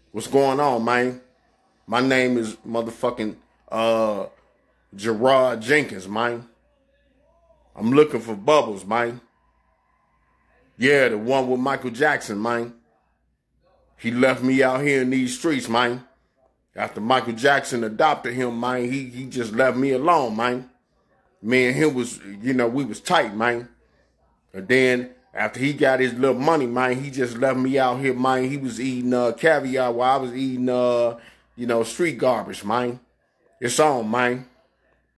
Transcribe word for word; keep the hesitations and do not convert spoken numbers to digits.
What's going on, man? My name is motherfucking uh Jarod Jenkins, man. I'm looking for Bubbles, man. Yeah, the one with Michael Jackson, man. He left me out here in these streets, man. After Michael Jackson adopted him, man, he, he just left me alone, man. Me and him was, you know, we was tight, man. And then after he got his little money, man, he just left me out here, man. He was eating uh, caviar while I was eating, uh, you know, street garbage, man. It's on, man.